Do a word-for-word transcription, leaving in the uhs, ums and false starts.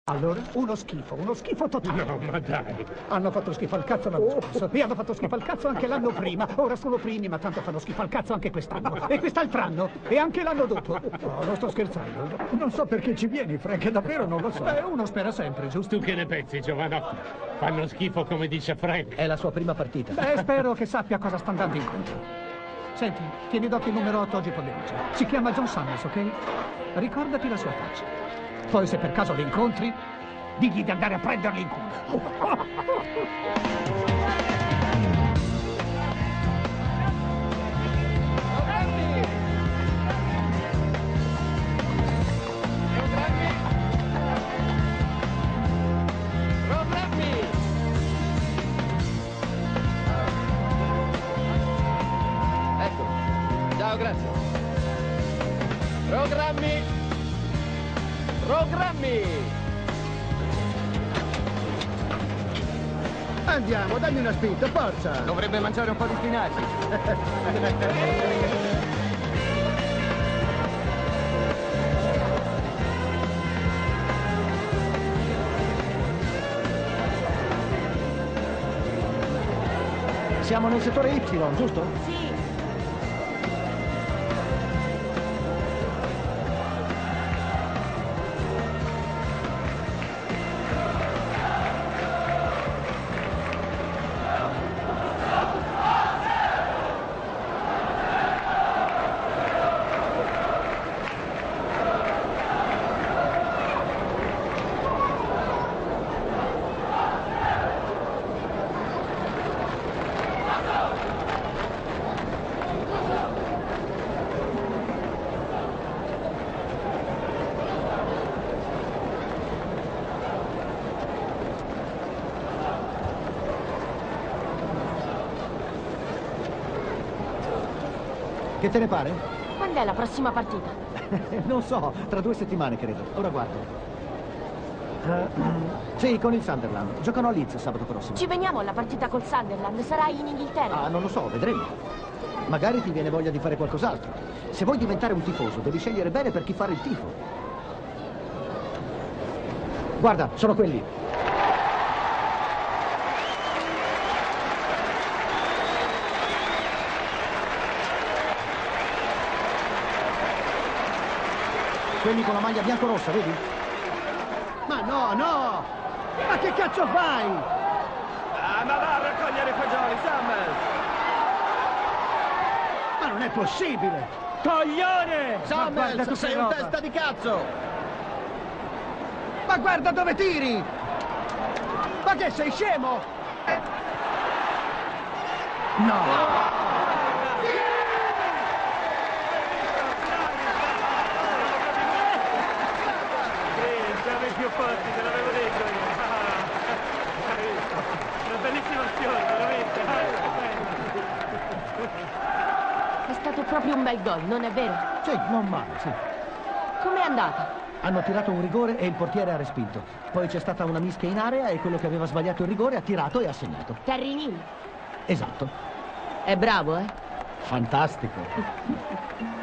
Allora? Uno schifo, uno schifo totale. No, ma dai. Hanno fatto schifo al cazzo l'anno scorso e hanno fatto schifo al cazzo anche l'anno prima. Ora sono primi, ma tanto fanno schifo al cazzo anche quest'anno. E quest'altro anno e anche l'anno dopo. No, non sto scherzando. Non so perché ci vieni, Frank, davvero non lo so. Beh, uno spera sempre, giusto? Tu che ne pensi, giovanotto? Fanno schifo come dice Frank. È la sua prima partita. Beh, spero che sappia cosa sta andando incontro. Senti, tieni d'occhio il numero otto oggi pomeriggio. Si chiama John Summers, ok? Ricordati la sua faccia. Poi se per caso li incontri, digli di andare a prenderli in culo. Ecco, ciao, grazie. Programmi! Programmi! Andiamo, dammi una spinta, forza! Dovrebbe mangiare un po' di spinaci. Siamo nel settore Y, giusto? Sì. Che te ne pare? Quando è la prossima partita? Non so, tra due settimane credo. Ora guardo. Uh, sì, con il Sunderland. Giocano a Leeds sabato prossimo. Ci veniamo alla partita col Sunderland, sarai in Inghilterra. Ah, non lo so, vedremo. Magari ti viene voglia di fare qualcos'altro. Se vuoi diventare un tifoso, devi scegliere bene per chi fare il tifo. Guarda, sono quelli. Quelli con la maglia bianco-rossa, vedi? Ma no, no! Ma che cazzo fai? Ah, ma va a raccogliere i fagioli, Summers! Ma non è possibile! Coglione! Ma guarda Summers, che sei un roba. testa di cazzo! Ma guarda dove tiri! Ma che sei scemo? No! Più forti, te l'avevo detto io. Una bellissima azione, veramente. È stato proprio un bel gol, non è vero? Sì, non male, sì. Com'è andata? Hanno tirato un rigore e il portiere ha respinto. Poi c'è stata una mischia in area e quello che aveva sbagliato il rigore ha tirato e ha segnato. Terry Neal? Esatto. È bravo, eh? Fantastico.